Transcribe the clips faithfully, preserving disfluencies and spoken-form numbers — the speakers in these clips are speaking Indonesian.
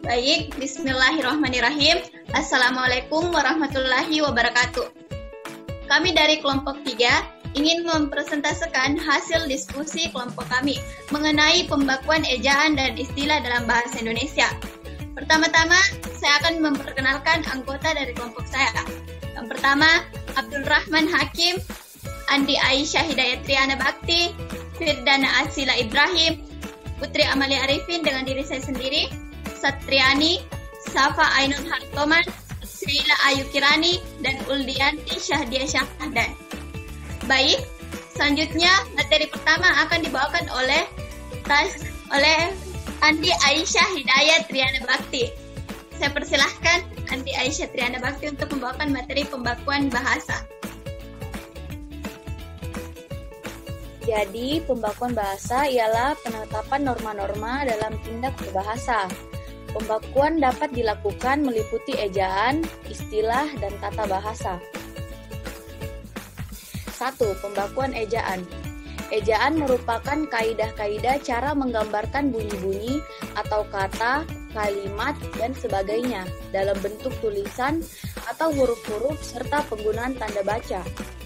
Baik, bismillahirrahmanirrahim. Assalamualaikum warahmatullahi wabarakatuh. Kami dari kelompok tiga ingin mempresentasikan hasil diskusi kelompok kami mengenai pembakuan ejaan dan istilah dalam bahasa Indonesia. Pertama-tama, saya akan memperkenalkan anggota dari kelompok saya. Yang pertama, Abdul Rahman Hakim, Andi Aisyah Hidayat Triana Bakti, Firdana Asila Ibrahim, Putri Amalia Arifin dengan diri saya sendiri, Satriani, Safa Ainun Hartoman, Sheila Ayu Kirani, dan Uldianti Syahdia Syahdan. Baik, selanjutnya materi pertama akan dibawakan oleh Tas oleh Andi Aisyah Hidayat Triana Bakti. Saya persilahkan Andi Aisyah Triana Bakti untuk membawakan materi pembakuan bahasa. Jadi, pembakuan bahasa ialah penetapan norma-norma dalam tindak berbahasa. Pembakuan dapat dilakukan meliputi ejaan, istilah, dan tata bahasa. satu. Pembakuan ejaan. Ejaan merupakan kaidah-kaidah cara menggambarkan bunyi-bunyi atau kata, kalimat, dan sebagainya dalam bentuk tulisan atau huruf-huruf serta penggunaan tanda baca.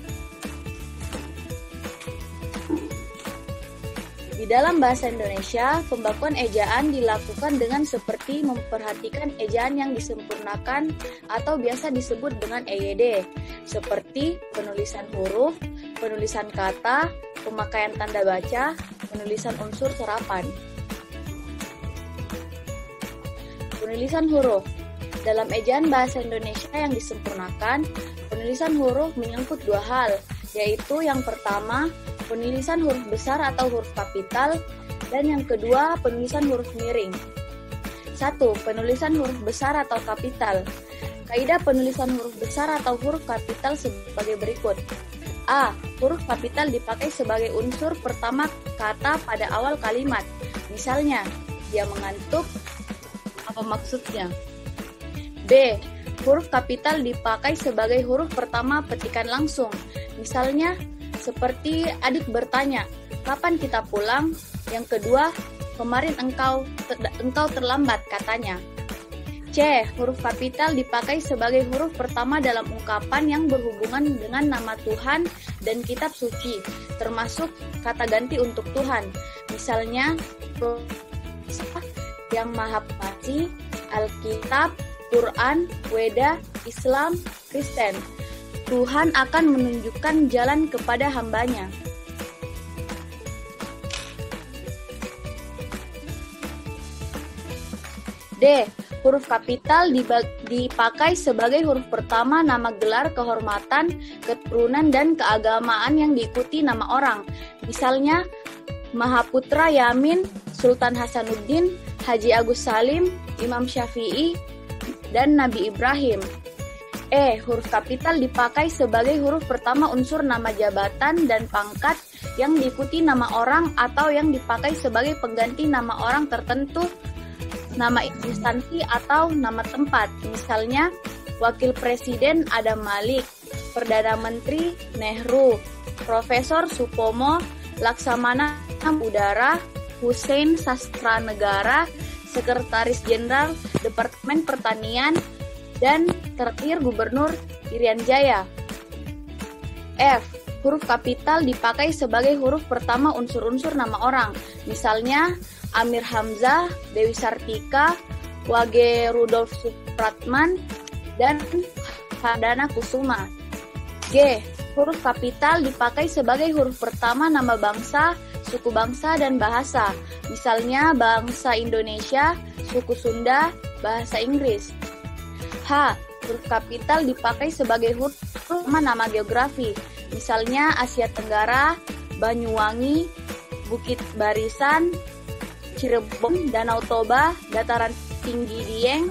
Di dalam bahasa Indonesia, pembakuan ejaan dilakukan dengan seperti memperhatikan ejaan yang disempurnakan atau biasa disebut dengan E Y D, seperti penulisan huruf, penulisan kata, pemakaian tanda baca, penulisan unsur serapan. Penulisan huruf. Dalam ejaan bahasa Indonesia yang disempurnakan, penulisan huruf menyangkut dua hal, yaitu yang pertama, penulisan huruf besar atau huruf kapital, dan yang kedua, penulisan huruf miring. satu. Penulisan huruf besar atau kapital. Kaidah penulisan huruf besar atau huruf kapital sebagai berikut. A. Huruf kapital dipakai sebagai unsur pertama kata pada awal kalimat. Misalnya, dia mengantuk. Apa maksudnya? B. Huruf kapital dipakai sebagai huruf pertama petikan langsung. Misalnya, seperti adik bertanya, kapan kita pulang? Yang kedua, kemarin engkau ter- engkau terlambat katanya. C. Huruf kapital dipakai sebagai huruf pertama dalam ungkapan yang berhubungan dengan nama Tuhan dan kitab suci, termasuk kata ganti untuk Tuhan. Misalnya, yang Maha Pengasih, Alkitab, Quran, Weda, Islam, Kristen. Tuhan akan menunjukkan jalan kepada hambanya. D. Huruf kapital dipakai sebagai huruf pertama nama gelar kehormatan, keturunan, dan keagamaan yang diikuti nama orang. Misalnya, Mahaputra Yamin, Sultan Hasanuddin, Haji Agus Salim, Imam Syafi'i, dan Nabi Ibrahim. E. Huruf kapital dipakai sebagai huruf pertama unsur nama jabatan dan pangkat yang diikuti nama orang atau yang dipakai sebagai pengganti nama orang tertentu, nama instansi atau nama tempat. Misalnya, Wakil Presiden Adam Malik, Perdana Menteri Nehru, Profesor Supomo, Laksamana Udara, Hussein Sastranegara, Sekretaris Jenderal Departemen Pertanian, dan terakhir Gubernur Irian Jaya. F. Huruf kapital dipakai sebagai huruf pertama unsur-unsur nama orang. Misalnya, Amir Hamzah, Dewi Sartika, Wage Rudolf Supratman, dan Hadana Kusuma. G. Huruf kapital dipakai sebagai huruf pertama nama bangsa, suku bangsa, dan bahasa. Misalnya, bangsa Indonesia, suku Sunda, bahasa Inggris. H. Huruf kapital dipakai sebagai huruf pertama nama geografi. Misalnya Asia Tenggara, Banyuwangi, Bukit Barisan, Cirebon, Danau Toba, Dataran Tinggi Dieng.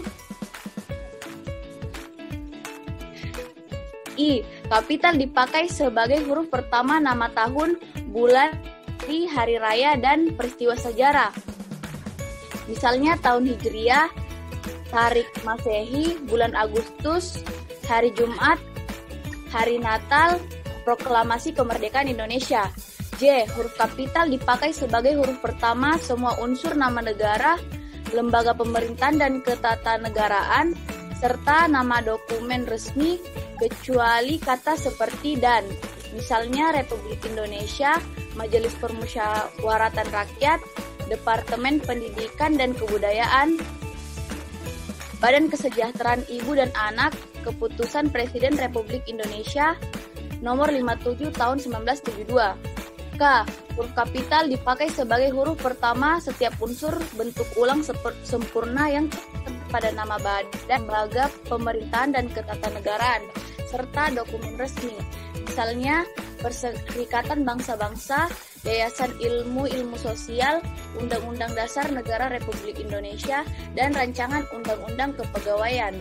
I. Kapital dipakai sebagai huruf pertama nama tahun, bulan, hari raya, dan peristiwa sejarah. Misalnya tahun Hijriah, Tarik Masehi, bulan Agustus, hari Jumat, hari Natal, proklamasi kemerdekaan Indonesia. J. Huruf kapital dipakai sebagai huruf pertama semua unsur nama negara, lembaga pemerintahan dan ketatanegaraan, serta nama dokumen resmi kecuali kata seperti dan. Misalnya Republik Indonesia, Majelis Permusyawaratan Rakyat, Departemen Pendidikan dan Kebudayaan, Badan Kesejahteraan Ibu dan Anak, Keputusan Presiden Republik Indonesia nomor lima puluh tujuh tahun seribu sembilan ratus tujuh puluh dua. K. Huruf kapital dipakai sebagai huruf pertama setiap unsur bentuk ulang sempurna yang pada nama badan, lembaga pemerintahan dan ketatanegaraan, serta dokumen resmi. Misalnya, Perserikatan Bangsa-Bangsa, Yayasan Ilmu-Ilmu Sosial, Undang-Undang Dasar Negara Republik Indonesia, dan Rancangan Undang-Undang Kepegawaian.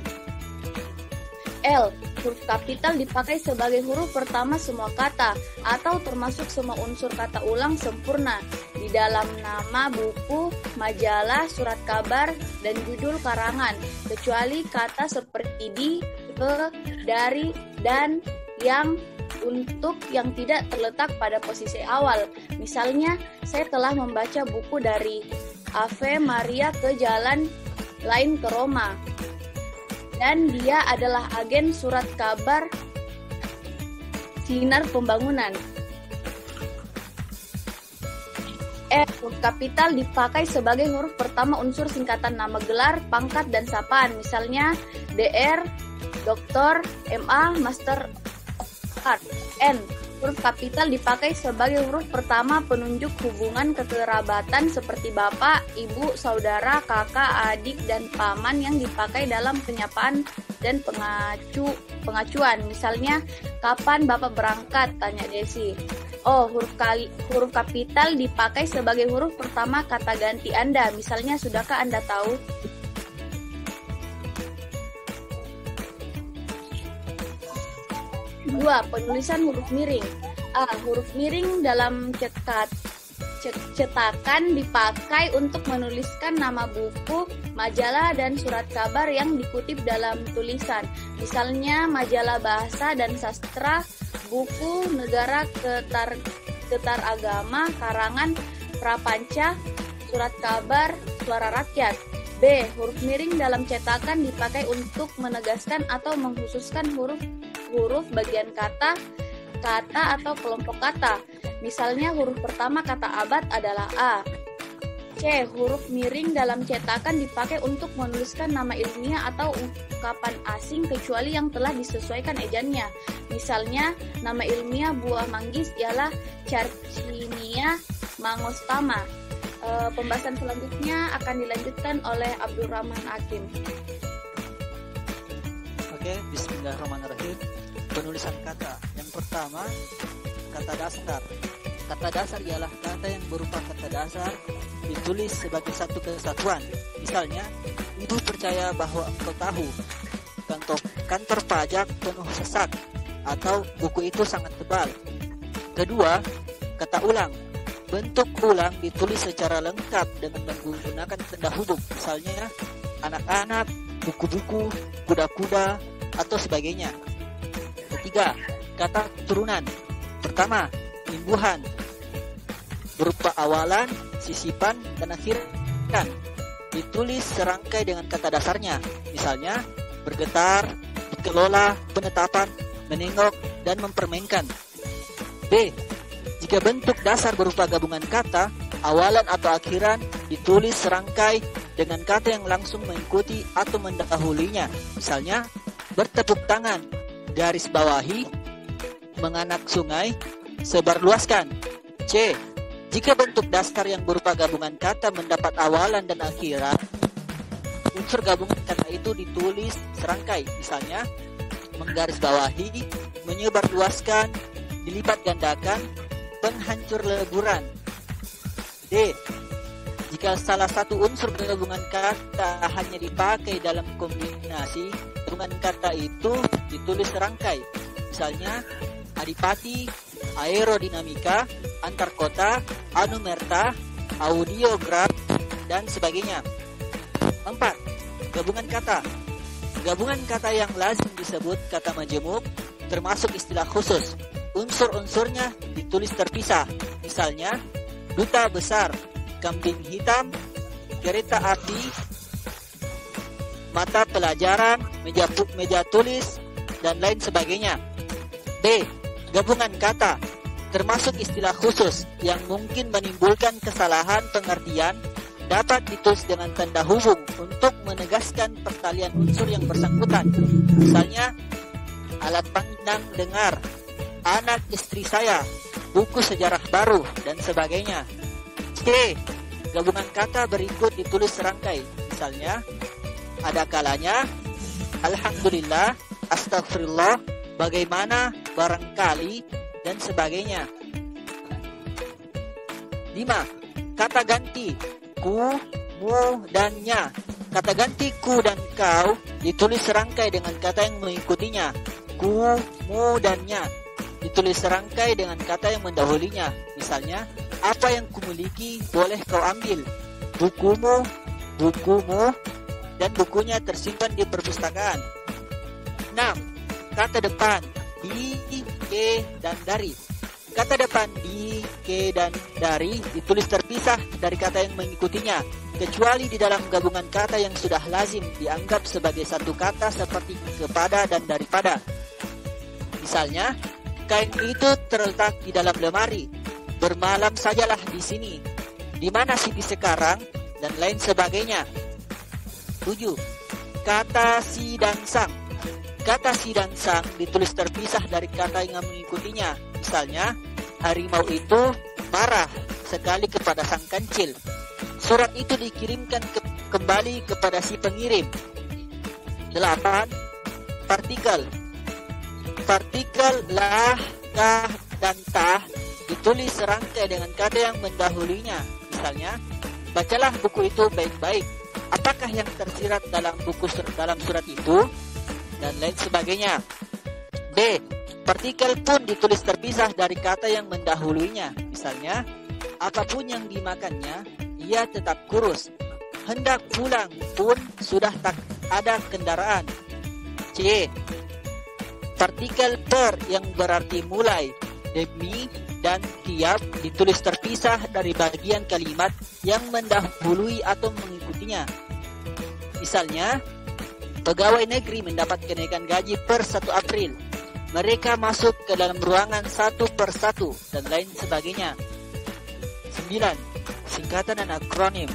L. Huruf kapital dipakai sebagai huruf pertama semua kata atau termasuk semua unsur kata ulang sempurna di dalam nama buku, majalah, surat kabar, dan judul karangan, kecuali kata seperti di, ke, dari, dan, yang, untuk yang tidak terletak pada posisi awal. Misalnya, saya telah membaca buku dari Ave Maria ke Jalan Lain ke Roma, dan dia adalah agen surat kabar Sinar Pembangunan. E. Huruf kapital dipakai sebagai huruf pertama unsur singkatan nama gelar, pangkat, dan sapaan. Misalnya D R, Doktor, M A, Master Art. N. Huruf kapital dipakai sebagai huruf pertama penunjuk hubungan kekerabatan seperti bapak, ibu, saudara, kakak, adik, dan paman yang dipakai dalam penyapaan dan pengacu pengacuan. Misalnya, kapan bapak berangkat? Tanya Desi. Oh, huruf kali huruf kapital dipakai sebagai huruf pertama kata ganti Anda. Misalnya, sudahkah Anda tahu? Dua. Penulisan huruf miring. A. Huruf miring dalam cetak cetakan dipakai untuk menuliskan nama buku, majalah, dan surat kabar yang dikutip dalam tulisan. Misalnya majalah Bahasa dan Sastra, buku Negara Ketar Ketar Agama, karangan Prapanca, surat kabar Suara Rakyat. B. Huruf miring dalam cetakan dipakai untuk menegaskan atau mengkhususkan huruf huruf bagian kata, kata atau kelompok kata. Misalnya huruf pertama kata abad adalah A. C. Huruf miring dalam cetakan dipakai untuk menuliskan nama ilmiah atau ungkapan asing kecuali yang telah disesuaikan ejannya. Misalnya nama ilmiah buah manggis ialah Carcinia mangostama. E, pembahasan selanjutnya akan dilanjutkan oleh Abdurrahman Hakim. Oke, bismillahirrahmanirrahim. Penulisan kata. Yang pertama, kata dasar. Kata dasar ialah kata yang berupa kata dasar ditulis sebagai satu kesatuan. Misalnya, ibu percaya bahwa engkau tahu kantor, kantor pajak penuh sesak atau buku itu sangat tebal. Kedua, kata ulang. Bentuk ulang ditulis secara lengkap dengan menggunakan tanda hubung. Misalnya, anak-anak, buku-buku, kuda-kuda, atau sebagainya. Ketiga, kata turunan. Pertama, imbuhan berupa awalan, sisipan, dan akhiran. Ditulis serangkai dengan kata dasarnya. Misalnya, bergetar, dikelola, penetapan, menengok, dan mempermainkan. B. Jika bentuk dasar berupa gabungan kata, awalan atau akhiran ditulis serangkai dengan kata yang langsung mengikuti atau mendahulunya. Misalnya, bertepuk tangan, garis bawahi, menganak sungai, sebarluaskan. C. Jika bentuk dasar yang berupa gabungan kata mendapat awalan dan akhiran, unsur gabungan kata itu ditulis serangkai. Misalnya, menggarisbawahi, menyebarluaskan, dilipat gandakan, penghancur leburan. D. Jika salah satu unsur gabungan kata hanya dipakai dalam kombinasi, gabungan kata itu ditulis serangkai. Misalnya, adipati, aerodinamika, antar kota, anumerta, audiograf, dan sebagainya. Empat. Gabungan kata. Gabungan kata yang lazim disebut kata majemuk, termasuk istilah khusus. Unsur-unsurnya ditulis terpisah. Misalnya, duta besar, kambing hitam, kereta api, mata pelajaran, meja, meja tulis, dan lain sebagainya. B. Gabungan kata, termasuk istilah khusus yang mungkin menimbulkan kesalahan pengertian, dapat ditulis dengan tanda hubung untuk menegaskan pertalian unsur yang bersangkutan. Misalnya, alat pandang dengar, anak istri saya, buku sejarah baru, dan sebagainya. C. Gabungan kata berikut ditulis serangkai. Misalnya, ada kalanya, alhamdulillah, astagfirullah, bagaimana, barangkali, dan sebagainya. Lima. Kata ganti, ku, mu, dan nya. Kata ganti ku dan kau ditulis serangkai dengan kata yang mengikutinya. Ku, mu, dan nya ditulis serangkai dengan kata yang mendahulinya. Misalnya, apa yang kumiliki boleh kau ambil. Bukumu, bukumu, dan bukunya tersimpan di perpustakaan. Enam. Kata depan, di, ke, dan dari. Kata depan di, ke, dan dari ditulis terpisah dari kata yang mengikutinya, kecuali di dalam gabungan kata yang sudah lazim dianggap sebagai satu kata seperti kepada dan daripada. Misalnya, kain itu terletak di dalam lemari. Bermalam sajalah di sini. Di mana Siti sekarang? Dan lain sebagainya. Tujuh. Kata si dan sang. Kata si dan sang ditulis terpisah dari kata yang mengikutinya. Misalnya, harimau itu marah sekali kepada sang kancil. Surat itu dikirimkan ke- kembali kepada si pengirim. Delapan. Partikel. Partikel lah, kah, dan tah ditulis serangkai dengan kata yang mendahulunya. Misalnya, bacalah buku itu baik-baik. Apakah yang tersirat dalam buku sur- dalam surat itu? Dan lain sebagainya. B. Partikel pun ditulis terpisah dari kata yang mendahulunya. Misalnya, apapun yang dimakannya, ia tetap kurus. Hendak pulang pun sudah tak ada kendaraan. C. Partikel per yang berarti mulai, demi, dan tiap ditulis terpisah dari bagian kalimat yang mendahului atau mengikutinya. Misalnya, pegawai negeri mendapat kenaikan gaji per satu April. Mereka masuk ke dalam ruangan satu per satu, dan lain sebagainya. Sembilan. Singkatan dan akronim.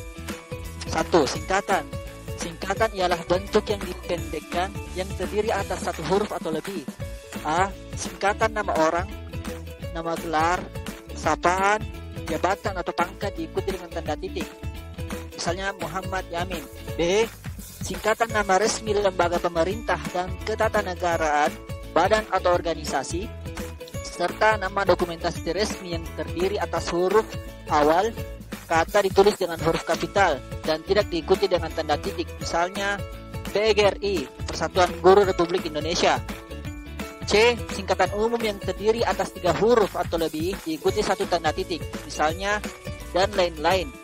Satu. Singkatan. Singkatan ialah bentuk yang dipendekkan yang terdiri atas satu huruf atau lebih. A. Singkatan nama orang, nama gelar, sapaan, jabatan atau pangkat diikuti dengan tanda titik. Misalnya Muhammad Yamin. B. Singkatan nama resmi lembaga pemerintah dan ketatanegaraan, badan atau organisasi, serta nama dokumentasi resmi yang terdiri atas huruf awal kata ditulis dengan huruf kapital dan tidak diikuti dengan tanda titik. Misalnya P G R I, Persatuan Guru Republik Indonesia. C. Singkatan umum yang terdiri atas tiga huruf atau lebih diikuti satu tanda titik. Misalnya dan lain-lain.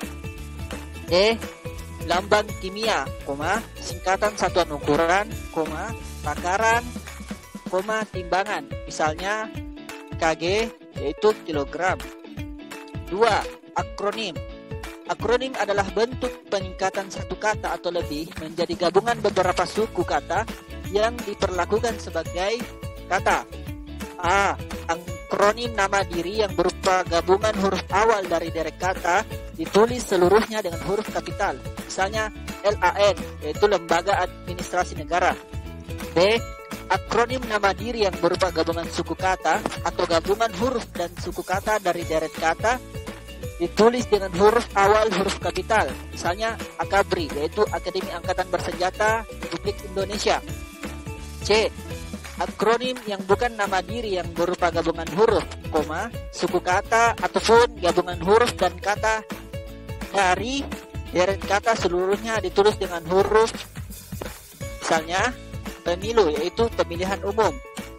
D. Lambang kimia, koma, singkatan satuan ukuran, koma, takaran, koma, timbangan. Misalnya K G yaitu kilogram. Dua. Akronim. Akronim adalah bentuk peningkatan satu kata atau lebih menjadi gabungan beberapa suku kata yang diperlakukan sebagai kata. A. Akronim nama diri yang berupa gabungan huruf awal dari derek kata ditulis seluruhnya dengan huruf kapital. Misalnya L A N yaitu Lembaga Administrasi Negara. B. Akronim nama diri yang berupa gabungan suku kata atau gabungan huruf dan suku kata dari deret kata ditulis dengan huruf awal huruf kapital. Misalnya A K B R I yaitu Akademi Angkatan Bersenjata Republik Indonesia. C. Akronim yang bukan nama diri yang berupa gabungan huruf, koma, suku kata ataupun gabungan huruf dan kata dari deret kata seluruhnya ditulis dengan huruf. Misalnya pemilu yaitu pemilihan umum.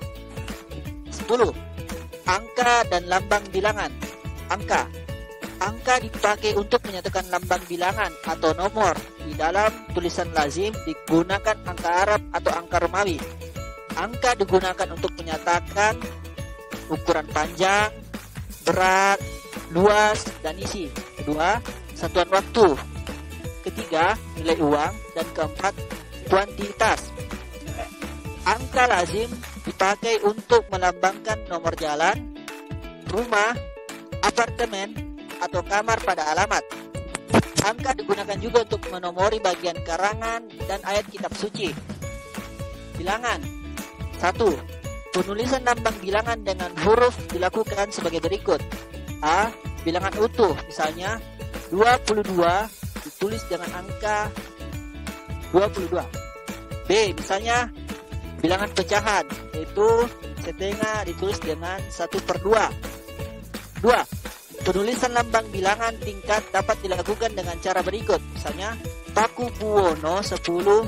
Sepuluh. Angka dan lambang bilangan. Angka. Angka dipakai untuk menyatakan lambang bilangan atau nomor. Di dalam tulisan lazim digunakan angka Arab atau angka Romawi. Angka digunakan untuk menyatakan ukuran panjang, berat, luas, dan isi. Kedua, satuan waktu. Ketiga, nilai uang. Dan keempat, kuantitas. Angka lazim dipakai untuk melambangkan nomor jalan, rumah, apartemen, atau kamar pada alamat. Angka digunakan juga untuk menomori bagian karangan dan ayat kitab suci. Bilangan. Satu. Penulisan lambang bilangan dengan huruf dilakukan sebagai berikut. A. Bilangan utuh, misalnya dua puluh dua ditulis dengan angka dua puluh dua. B. Misalnya bilangan pecahan, yaitu setengah ditulis dengan satu per dua. Dua. Penulisan lambang bilangan tingkat dapat dilakukan dengan cara berikut. Misalnya Paku Buwono sepuluh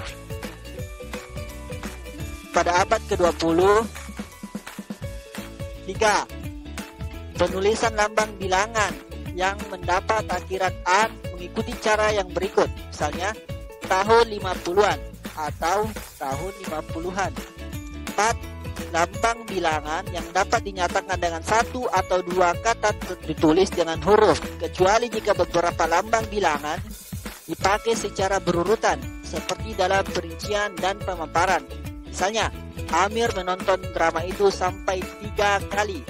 pada abad ke dua puluh. Tiga. Penulisan lambang bilangan yang mendapat akhiran an mengikuti cara yang berikut. Misalnya tahun lima puluhan atau tahun lima puluhan. Empat. Lambang bilangan yang dapat dinyatakan dengan satu atau dua kata ditulis dengan huruf, kecuali jika beberapa lambang bilangan dipakai secara berurutan, seperti dalam perincian dan pemaparan. Misalnya, Amir menonton drama itu sampai tiga kali.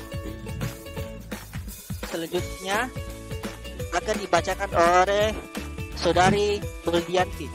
Selanjutnya akan dibacakan oleh Saudari Buldianti.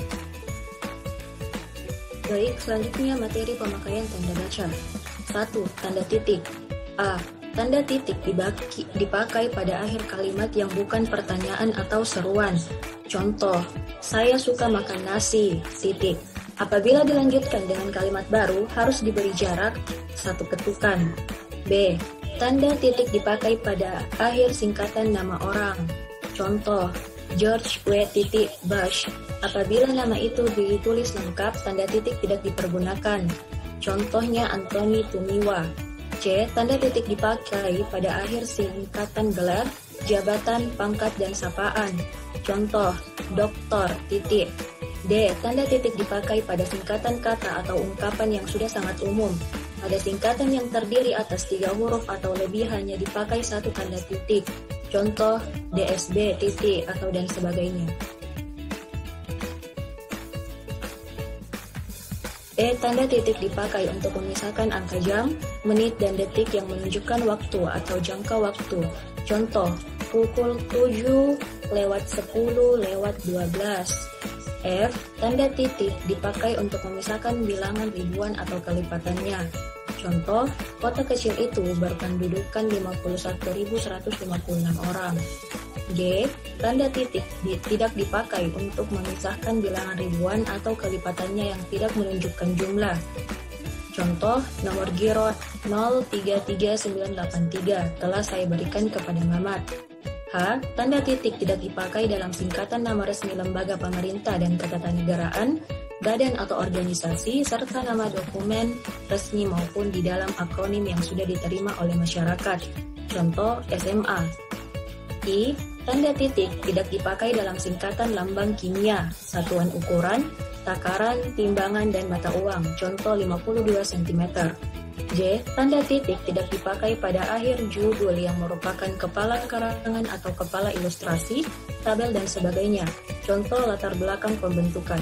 Baik, selanjutnya materi pemakaian tanda baca. Satu. Tanda titik. A. Tanda titik dibaki, dipakai pada akhir kalimat yang bukan pertanyaan atau seruan. Contoh, saya suka makan nasi, titik. Apabila dilanjutkan dengan kalimat baru, harus diberi jarak satu ketukan. B. Tanda titik dipakai pada akhir singkatan nama orang. Contoh, George W. Bush. Apabila nama itu ditulis lengkap, tanda titik tidak dipergunakan. Contohnya Anthony Tumiwa. C. Tanda titik dipakai pada akhir singkatan gelar, jabatan, pangkat, dan sapaan. Contoh, doktor, titik. D. Tanda titik dipakai pada singkatan kata atau ungkapan yang sudah sangat umum. Pada singkatan yang terdiri atas tiga huruf atau lebih hanya dipakai satu tanda titik. Contoh, D S B, titik, atau dan sebagainya. E. Tanda titik dipakai untuk memisahkan angka jam, menit, dan detik yang menunjukkan waktu atau jangka waktu. Contoh, pukul tujuh lewat sepuluh lewat dua belas. F. Tanda titik dipakai untuk memisahkan bilangan ribuan atau kelipatannya. Contoh, kota kecil itu berpendudukan lima puluh satu ribu seratus lima puluh enam orang. G. Tanda titik di, tidak dipakai untuk memisahkan bilangan ribuan atau kelipatannya yang tidak menunjukkan jumlah. Contoh, nomor giro nol tiga tiga sembilan delapan tiga telah saya berikan kepada Mamat. H. Tanda titik tidak dipakai dalam singkatan nama resmi lembaga pemerintah dan ketatanegaraan, badan atau organisasi, serta nama dokumen resmi maupun di dalam akronim yang sudah diterima oleh masyarakat. Contoh, S M A. I. Tanda titik tidak dipakai dalam singkatan lambang kimia, satuan ukuran, takaran, timbangan, dan mata uang. Contoh, lima puluh dua sentimeter. J. Tanda titik tidak dipakai pada akhir judul yang merupakan kepala karangan atau kepala ilustrasi, tabel, dan sebagainya. Contoh, latar belakang pembentukan.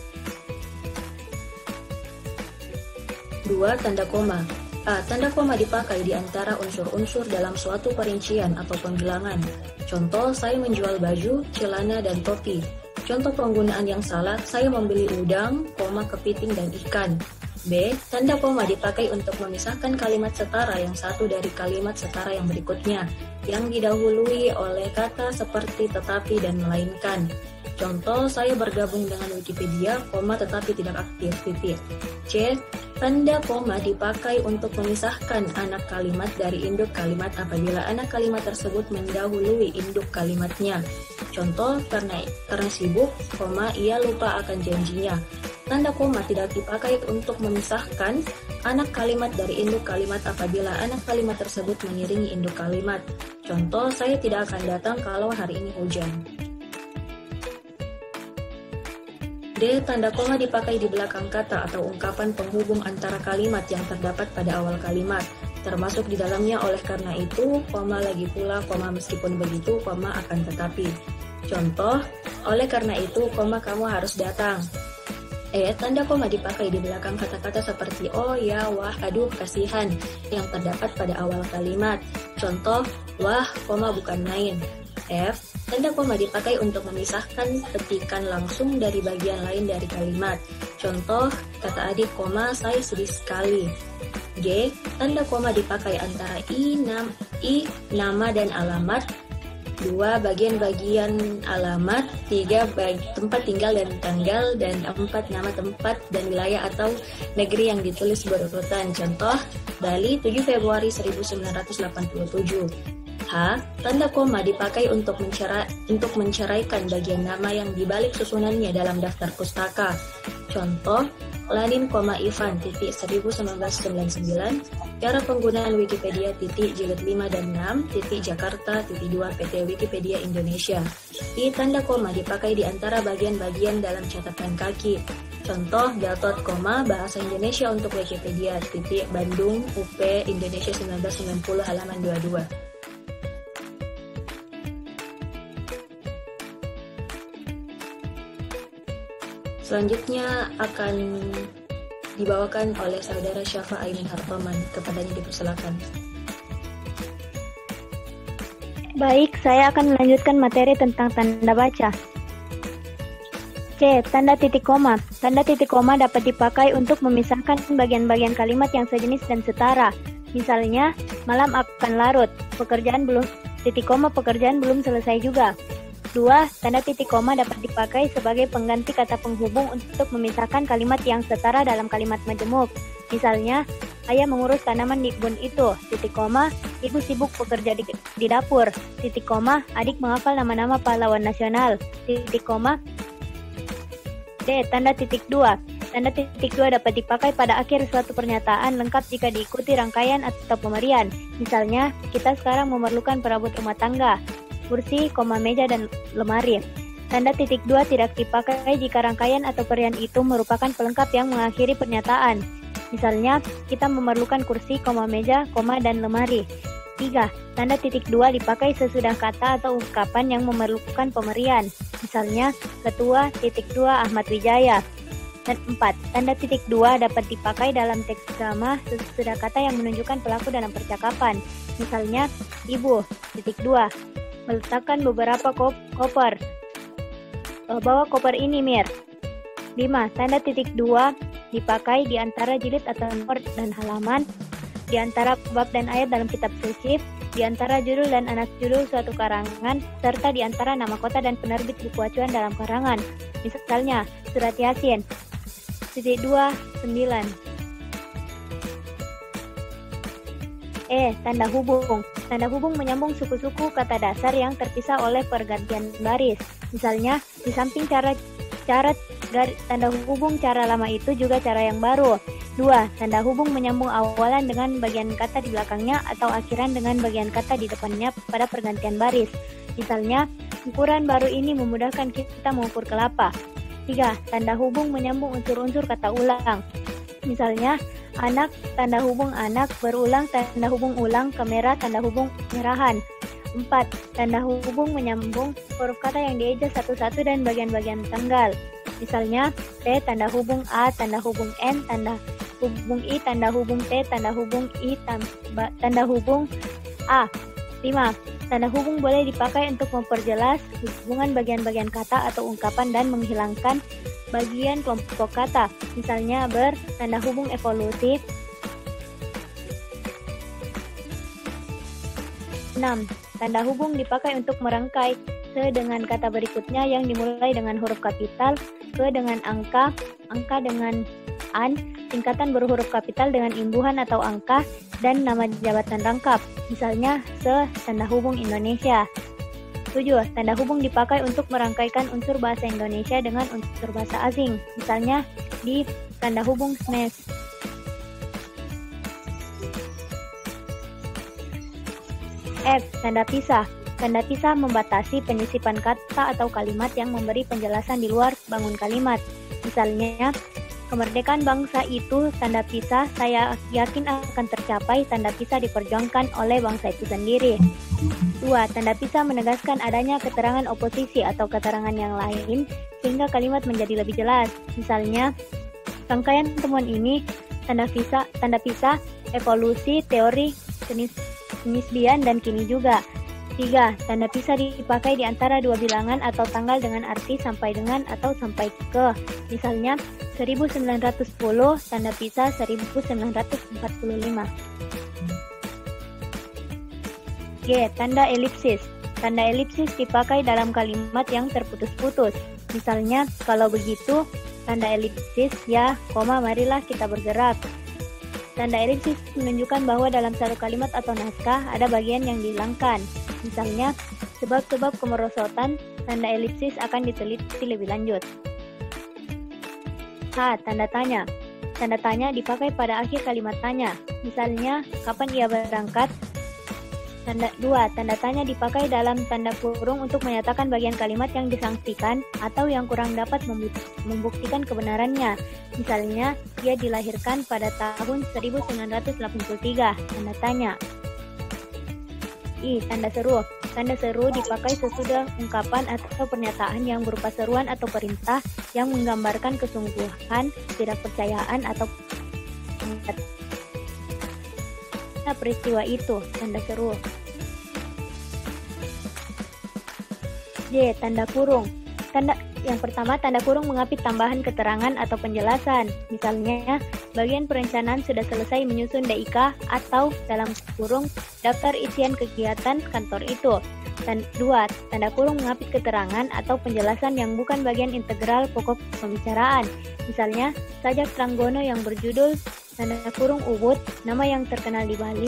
Dua. Tanda koma. A. Tanda koma dipakai di antara unsur-unsur dalam suatu perincian atau pembilangan. Contoh, saya menjual baju, celana, dan topi. Contoh penggunaan yang salah, saya membeli udang, koma, kepiting, dan ikan. B. Tanda koma dipakai untuk memisahkan kalimat setara yang satu dari kalimat setara yang berikutnya, yang didahului oleh kata seperti tetapi dan melainkan. Contoh, saya bergabung dengan Wikipedia, koma, tetapi tidak aktif, titik. C. Tanda koma dipakai untuk memisahkan anak kalimat dari induk kalimat apabila anak kalimat tersebut mendahului induk kalimatnya. Contoh, karena, karena sibuk, koma, ia lupa akan janjinya. Tanda koma tidak dipakai untuk memisahkan anak kalimat dari induk kalimat apabila anak kalimat tersebut mengiringi induk kalimat. Contoh, saya tidak akan datang kalau hari ini hujan. D. Tanda koma dipakai di belakang kata atau ungkapan penghubung antara kalimat yang terdapat pada awal kalimat, termasuk di dalamnya oleh karena itu, koma, lagi pula, koma, meskipun begitu, koma, akan tetapi. Contoh, oleh karena itu, koma, kamu harus datang. E. Tanda koma dipakai di belakang kata-kata seperti oh, ya, wah, aduh, kasihan yang terdapat pada awal kalimat. Contoh, wah, koma bukan main. F. Tanda koma dipakai untuk memisahkan petikan langsung dari bagian lain dari kalimat. Contoh, kata adik, koma, saya sedih sekali. G. Tanda koma dipakai antara i, nam, i, nama dan alamat. Dua, bagian-bagian alamat. Tiga, bag- tempat tinggal dan tanggal. Dan empat, nama tempat dan wilayah atau negeri yang ditulis berurutan. Contoh, Bali, tujuh Februari seribu sembilan ratus delapan puluh tujuh. H. Tanda koma dipakai untuk mencerai, untuk menceraikan bagian nama yang dibalik susunannya dalam daftar pustaka. Contoh, Lanin, Ivan, titik seribu sembilan ratus sembilan puluh sembilan. Cara penggunaan Wikipedia, titik jilid lima dan enam, titik Jakarta, titik dua P T Wikipedia Indonesia. I. Tanda koma dipakai di antara bagian-bagian dalam catatan kaki. Contoh, Gatot, bahasa Indonesia untuk Wikipedia, titik Bandung, U P, Indonesia seribu sembilan ratus sembilan puluh, halaman dua puluh dua. Selanjutnya akan dibawakan oleh saudara Syafa Aimin Hartoman. Kepadanya dipersilakan. Baik, saya akan melanjutkan materi tentang tanda baca. C. Tanda titik koma. Tanda titik koma dapat dipakai untuk memisahkan bagian-bagian kalimat yang sejenis dan setara. Misalnya, malam akan larut. Pekerjaan belum titik koma pekerjaan belum selesai juga. Dua, tanda titik koma dapat dipakai sebagai pengganti kata penghubung untuk memisahkan kalimat yang setara dalam kalimat majemuk. Misalnya, ayah mengurus tanaman di kebun itu, titik koma, ibu sibuk bekerja di, di dapur, titik koma, adik menghafal nama-nama pahlawan nasional, titik koma. D, tanda titik dua. Tanda titik dua dapat dipakai pada akhir suatu pernyataan lengkap jika diikuti rangkaian atau pemberian. Misalnya, kita sekarang memerlukan perabot rumah tangga, kursi, koma, meja, dan lemari. Tanda titik dua tidak dipakai jika rangkaian atau pemberian itu merupakan pelengkap yang mengakhiri pernyataan. Misalnya, kita memerlukan kursi, koma, meja, koma, dan lemari. Tiga, tanda titik dua dipakai sesudah kata atau ungkapan yang memerlukan pemberian. Misalnya, Ketua titik dua Ahmad Wijaya. Dan empat, tanda titik dua dapat dipakai dalam teks drama sesudah kata yang menunjukkan pelaku dalam percakapan. Misalnya, Ibu titik dua meletakkan beberapa kop koper. Bawa koper ini, Mir. lima. Tanda titik dua dipakai di antara jilid atau nomor dan halaman, di antara bab dan ayat dalam kitab suci, di antara judul dan anak judul suatu karangan, serta di antara nama kota dan penerbit buku acuan dalam karangan. Misalnya, surat Yasin. Titik dua sembilan. E. Tanda hubung. Tanda hubung menyambung suku-suku kata dasar yang terpisah oleh pergantian baris. Misalnya, di samping cara cara garis, tanda hubung cara lama itu juga cara yang baru. Dua. Tanda hubung menyambung awalan dengan bagian kata di belakangnya atau akhiran dengan bagian kata di depannya pada pergantian baris. Misalnya, ukuran baru ini memudahkan kita mengukur kelapa. Tiga. Tanda hubung menyambung unsur-unsur kata ulang. Misalnya, anak, tanda hubung anak, berulang, tanda hubung ulang, kamera, tanda hubung merahan. Empat. Tanda hubung menyambung huruf kata yang dieja satu-satu dan bagian-bagian tanggal. Misalnya, T, tanda hubung A, tanda hubung N, tanda hubung I, tanda hubung T, tanda hubung I, tamba, tanda hubung A. Lima. Tanda hubung boleh dipakai untuk memperjelas hubungan bagian-bagian kata atau ungkapan dan menghilangkan bagian kelompok kata. Misalnya ber, tanda hubung evolusi. Enam. Tanda hubung dipakai untuk merangkai se dengan kata berikutnya yang dimulai dengan huruf kapital, ke dengan angka, angka dengan an, tingkatan berhuruf kapital dengan imbuhan atau angka, dan nama jabatan rangkap. Misalnya se, tanda hubung Indonesia. Tujuh. Tanda hubung dipakai untuk merangkaikan unsur bahasa Indonesia dengan unsur bahasa asing. Misalnya di tanda hubung S M E S. F. Tanda pisah. Tanda pisah membatasi penyisipan kata atau kalimat yang memberi penjelasan di luar bangun kalimat. Misalnya, kemerdekaan bangsa itu tanda pisah, saya yakin akan tercapai, tanda pisah diperjuangkan oleh bangsa itu sendiri. Dua, tanda pisah menegaskan adanya keterangan oposisi atau keterangan yang lain sehingga kalimat menjadi lebih jelas. Misalnya, rangkaian temuan ini tanda pisah, tanda pisah evolusi, teori, penisbian, dan kini juga. Tiga, tanda pisah dipakai di antara dua bilangan atau tanggal dengan arti sampai dengan atau sampai ke. Misalnya, seribu sembilan ratus sepuluh, tanda pisah seribu sembilan ratus empat puluh lima. G. Tanda elipsis. Tanda elipsis dipakai dalam kalimat yang terputus-putus. Misalnya, kalau begitu, tanda elipsis, ya, koma, marilah kita bergerak. Tanda elipsis menunjukkan bahwa dalam satu kalimat atau naskah ada bagian yang dihilangkan. Misalnya, sebab-sebab kemerosotan, tanda elipsis akan diteliti lebih lanjut. H. Tanda tanya. Tanda tanya dipakai pada akhir kalimat tanya. Misalnya, kapan ia berangkat? Tanda dua, tanda tanya dipakai dalam tanda kurung untuk menyatakan bagian kalimat yang disangsikan atau yang kurang dapat membuktikan kebenarannya. Misalnya, dia dilahirkan pada tahun seribu sembilan ratus delapan puluh tiga, tanda tanya. I. Tanda seru. Tanda seru dipakai sesudah ungkapan atau pernyataan yang berupa seruan atau perintah yang menggambarkan kesungguhan, ketidakpercayaan, atau peristiwa itu, tanda seru. J. Tanda kurung. Tanda yang pertama, tanda kurung mengapit tambahan keterangan atau penjelasan. Misalnya, bagian perencanaan sudah selesai menyusun D I K atau dalam kurung daftar isian kegiatan kantor itu. Dan dua, tanda kurung mengapit keterangan atau penjelasan yang bukan bagian integral pokok pembicaraan. Misalnya, sajak Tranggono yang berjudul tanda kurung Ubud, nama yang terkenal di Bali,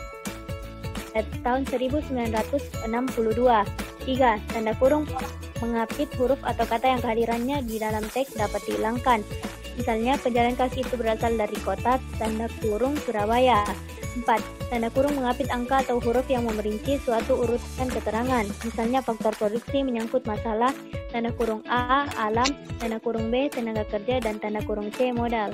tahun seribu sembilan ratus enam puluh dua. Tiga, tanda kurung mengapit huruf atau kata yang kehadirannya di dalam teks dapat dihilangkan. Misalnya, pejalan kaki itu berasal dari kota, tanda kurung Surabaya. Empat, tanda kurung mengapit angka atau huruf yang memerinci suatu urutan keterangan. Misalnya, faktor produksi menyangkut masalah, tanda kurung A, alam, tanda kurung B, tenaga kerja, dan tanda kurung C, modal.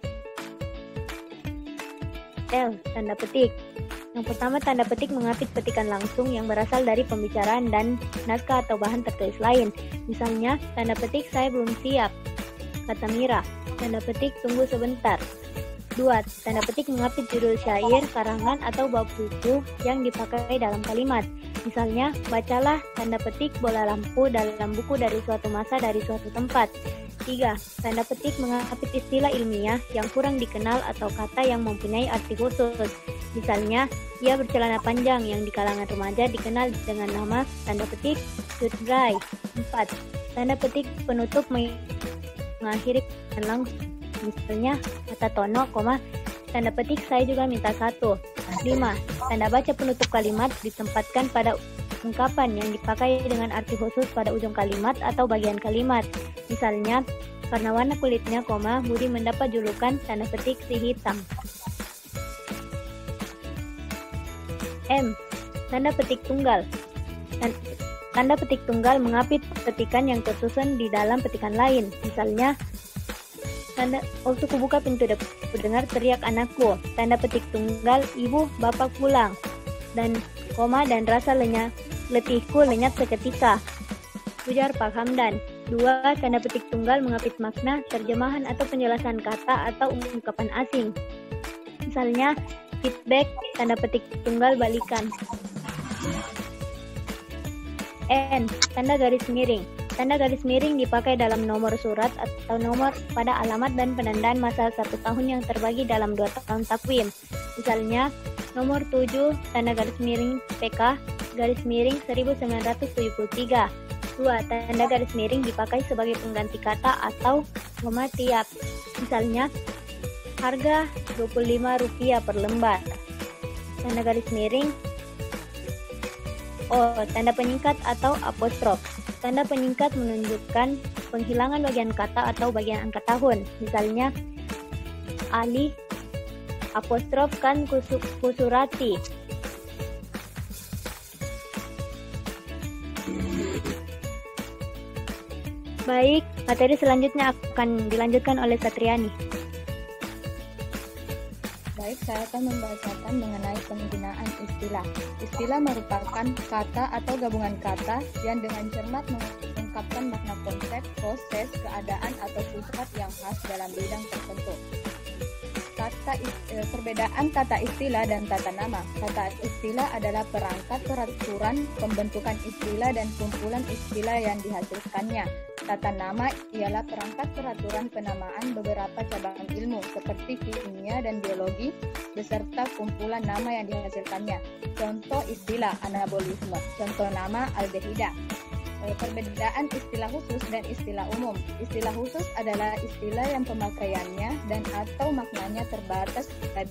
L. Tanda petik. Yang pertama, tanda petik mengapit petikan langsung yang berasal dari pembicaraan dan naskah atau bahan tertulis lain. Misalnya, tanda petik saya belum siap, kata Mira. Tanda petik tunggu sebentar. Dua, tanda petik mengapit judul syair, karangan, atau bab buku yang dipakai dalam kalimat. Misalnya, bacalah tanda petik bola lampu dalam buku dari suatu masa dari suatu tempat. Tiga, tanda petik mengapit istilah ilmiah yang kurang dikenal atau kata yang mempunyai arti khusus. Misalnya, ia bercelana panjang yang di kalangan remaja dikenal dengan nama tanda petik sutrai. Empat, tanda petik penutup mengakhiri dan langsung. Misalnya, kata Tono, koma, tanda petik saya juga minta satu. Lima, tanda baca penutup kalimat ditempatkan pada ungkapan yang dipakai dengan arti khusus pada ujung kalimat atau bagian kalimat. Misalnya, karena warna kulitnya, koma, Budi mendapat julukan tanda petik si hitam. M. Tanda petik tunggal. Tanda petik tunggal mengapit petikan yang tersusun di dalam petikan lain. Misalnya, tanda waktu kubuka pintu dapur dengar teriak anakku. Tanda petik tunggal, ibu, bapak pulang. Dan koma dan rasa lenyap, letihku lenyap seketika. Ujar Pak Hamdan. Dua, tanda petik tunggal mengapit makna, terjemahan atau penjelasan kata atau ungkapan asing. Misalnya, feedback, tanda petik tunggal balikan. N. Tanda garis miring. Tanda garis miring dipakai dalam nomor surat atau nomor pada alamat dan penandaan masa satu tahun yang terbagi dalam dua tahun takwim. Misalnya, nomor tujuh, tanda garis miring P K, garis miring seribu sembilan ratus tujuh puluh tiga. Dua, tanda garis miring dipakai sebagai pengganti kata atau koma tiap. Misalnya, harga dua puluh lima rupiah per lembar. Tanda garis miring O, tanda penyingkat atau apostrof. Tanda penyingkat menunjukkan penghilangan bagian kata atau bagian angka tahun. Misalnya, Ali apostrof kan kusurati. Baik, materi selanjutnya akan dilanjutkan oleh Satriani. Baik, saya akan membacakan mengenai penggunaan istilah. Istilah merupakan kata atau gabungan kata yang dengan cermat mengungkapkan makna konsep, proses, keadaan, atau sifat yang khas dalam bidang tertentu. Kata eh, perbedaan kata istilah dan tata nama. Kata istilah adalah perangkat peraturan pembentukan istilah dan kumpulan istilah yang dihasilkannya. Tata nama ialah perangkat peraturan penamaan beberapa cabang ilmu seperti kimia dan biologi beserta kumpulan nama yang dihasilkannya. Contoh istilah anabolisme, contoh nama aldehida. Perbedaan istilah khusus dan istilah umum. Istilah khusus adalah istilah yang pemakaiannya dan atau maknanya terbatas.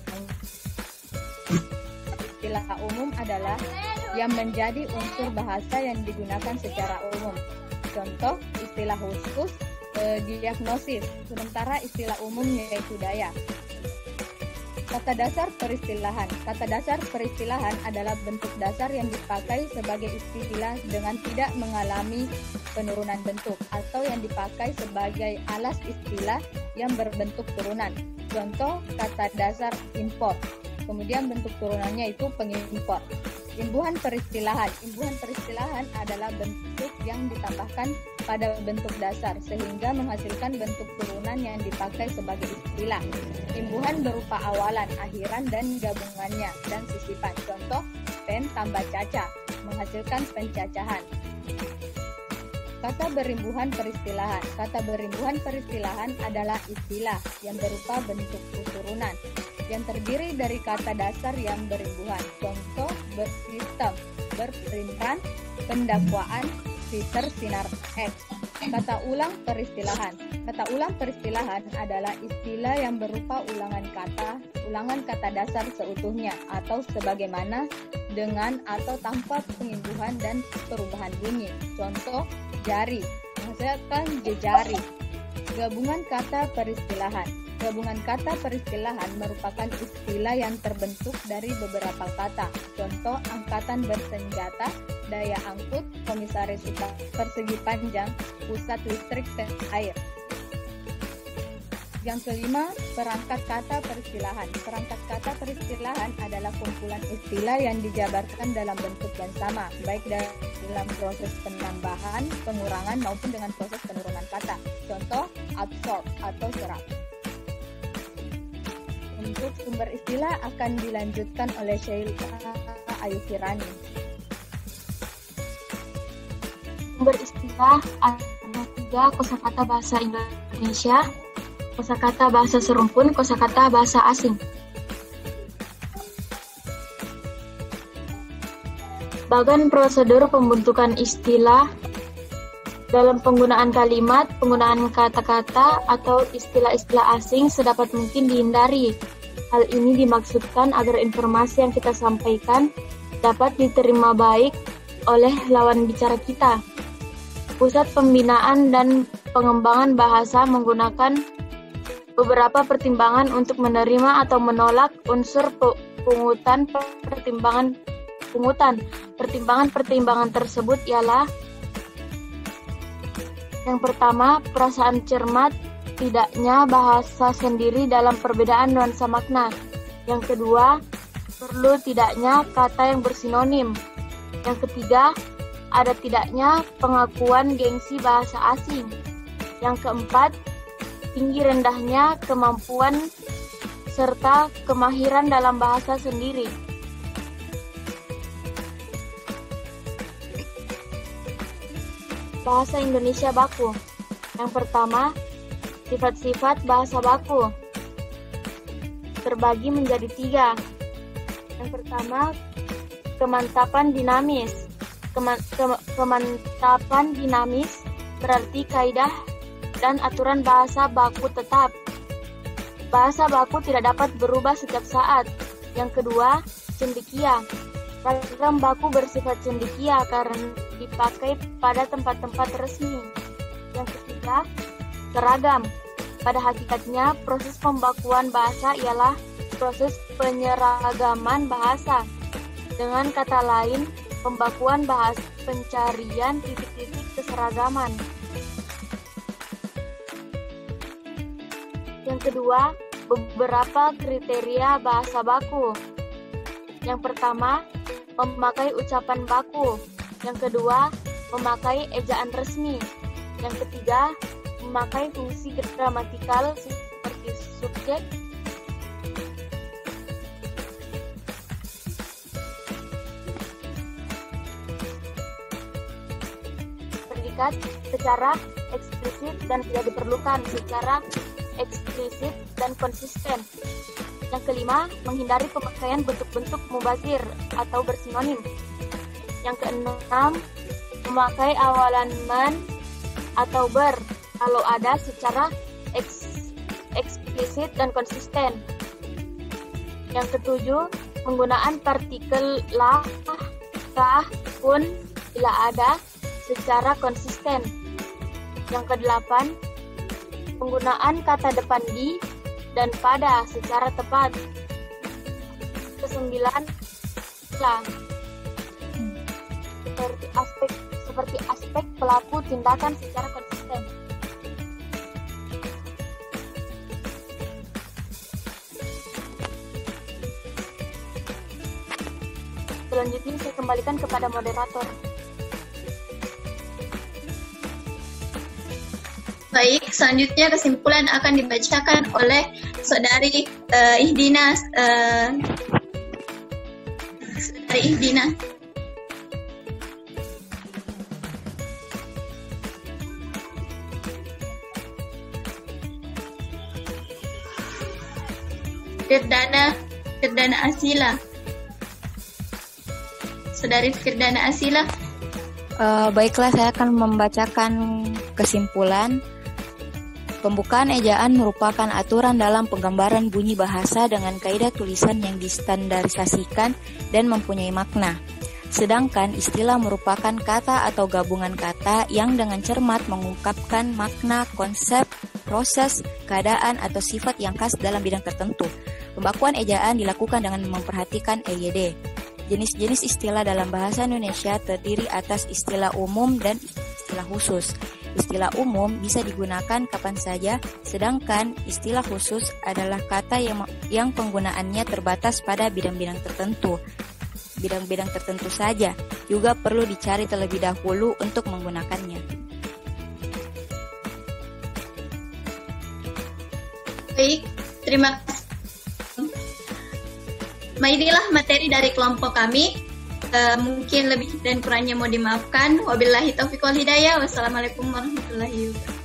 Istilah umum adalah yang menjadi unsur bahasa yang digunakan secara umum. Contoh istilah khusus eh, diagnosis, sementara istilah umum yaitu daya. Kata dasar peristilahan. Kata dasar peristilahan adalah bentuk dasar yang dipakai sebagai istilah dengan tidak mengalami penurunan bentuk atau yang dipakai sebagai alas istilah yang berbentuk turunan. Contoh kata dasar import. Kemudian bentuk turunannya itu pengimpor. Imbuhan peristilahan. Imbuhan peristilahan adalah bentuk yang ditambahkan pada bentuk dasar sehingga menghasilkan bentuk turunan yang dipakai sebagai istilah. Imbuhan berupa awalan, akhiran, dan gabungannya dan sisipan. Contoh, pen tambah caca menghasilkan pencacahan. Kata berimbuhan peristilahan. Kata berimbuhan peristilahan adalah istilah yang berupa bentuk turunan yang terdiri dari kata dasar yang berimbuhan. Contoh, bersistem, berperintan, pendakwaan, fitur sinar X. Kata ulang peristilahan. Kata ulang peristilahan adalah istilah yang berupa ulangan kata, ulangan kata dasar seutuhnya atau sebagaimana dengan atau tanpa pengimbuhan dan perubahan bunyi. Contoh, jari, menghasilkan jejari. Gabungan kata peristilahan. Gabungan kata peristilahan merupakan istilah yang terbentuk dari beberapa kata. Contoh, angkatan bersenjata, daya angkut, komisaris utama, persegi panjang, pusat listrik dan air. Yang kelima, perangkat kata peristilahan. Perangkat kata peristilahan adalah kumpulan istilah yang dijabarkan dalam bentuk yang sama, baik dalam proses penambahan, pengurangan, maupun dengan proses penurunan kata. Contoh, absorb atau serap. Untuk sumber istilah akan dilanjutkan oleh Sheila Ayu Kirani. Sumber istilah ada tiga: kosakata bahasa Indonesia, kosakata bahasa serumpun, kosakata bahasa asing. Bagan prosedur pembentukan istilah dalam penggunaan kalimat, penggunaan kata-kata atau istilah-istilah asing sedapat mungkin dihindari. Hal ini dimaksudkan agar informasi yang kita sampaikan dapat diterima baik oleh lawan bicara kita. Pusat Pembinaan dan Pengembangan Bahasa menggunakan beberapa pertimbangan untuk menerima atau menolak unsur pungutan pertimbangan pungutan. Pertimbangan-pertimbangan tersebut ialah: yang pertama, perasaan cermat tidaknya bahasa sendiri dalam perbedaan nuansa makna. Yang kedua, perlu tidaknya kata yang bersinonim. Yang ketiga, ada tidaknya pengakuan gengsi bahasa asing. Yang keempat, tinggi rendahnya kemampuan serta kemahiran dalam bahasa sendiri. Bahasa Indonesia baku. Yang pertama, sifat-sifat bahasa baku terbagi menjadi tiga. Yang pertama, kemantapan dinamis. Kema- ke- kemantapan dinamis berarti kaidah dan aturan bahasa baku tetap. Bahasa baku tidak dapat berubah setiap saat. Yang kedua, cendekia. Ragam baku bersifat cendekia karena dipakai pada tempat-tempat resmi. Yang ketiga, seragam. Pada hakikatnya, proses pembakuan bahasa ialah proses penyeragaman bahasa. Dengan kata lain, pembakuan bahasa pencarian titik-titik keseragaman. Yang kedua, beberapa kriteria bahasa baku. Yang pertama, memakai ucapan baku. Yang kedua, memakai ejaan resmi. Yang ketiga, memakai fungsi gramatikal seperti subjek, predikat secara eksplisit dan tidak diperlukan secara eksplisit dan konsisten. Yang kelima, menghindari pemakaian bentuk-bentuk mubazir atau bersinonim. Yang keenam, memakai awalan man atau ber kalau ada secara eks, eksplisit dan konsisten. Yang ketujuh, penggunaan partikel lah, kah, pun bila ada secara konsisten. Yang kedelapan, penggunaan kata depan di dan pada secara tepat. Kesembilan, lah, seperti aspek seperti aspek pelaku tindakan secara konsisten. Selanjutnya saya kembalikan kepada moderator. Baik, selanjutnya kesimpulan akan dibacakan oleh Saudari uh, Ihdina. Uh, Saudari Ihdina. Firdana, Firdana Asila. Saudari Firdana Asila. Uh, baiklah, saya akan membacakan kesimpulan. Pembukaan ejaan merupakan aturan dalam penggambaran bunyi bahasa dengan kaidah tulisan yang distandarisasikan dan mempunyai makna. Sedangkan istilah merupakan kata atau gabungan kata yang dengan cermat mengungkapkan makna, konsep, proses, keadaan, atau sifat yang khas dalam bidang tertentu. Pembakuan ejaan dilakukan dengan memperhatikan E Y D. Jenis-jenis istilah dalam bahasa Indonesia terdiri atas istilah umum dan istilah khusus. Istilah umum bisa digunakan kapan saja, sedangkan istilah khusus adalah kata yang, yang penggunaannya terbatas pada bidang-bidang tertentu. Bidang-bidang tertentu saja juga perlu dicari terlebih dahulu untuk menggunakannya. Baik, terima kasih. Inilah materi dari kelompok kami. Uh, mungkin lebih dan kurangnya mau dimaafkan. Wabillahi taufiq wal hidayah. Wassalamualaikum warahmatullahi wabarakatuh.